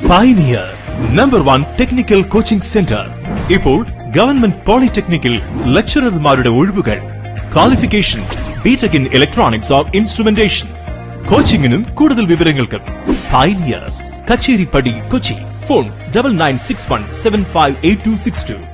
Pioneer, #1 technical coaching center. ഇപ്പോൾ government പോളിടെക്നിക്കിൽ ലെക്ചറർമാരുടെ ഒഴിവുകൾ. Qualification B.Tech in Electronics or Instrumentation. കോച്ചിങ്ങിനും കൂടുതൽ വിവരങ്ങൾക്കും Pioneer, Kacheripady, Kochi. Phone 9961758262.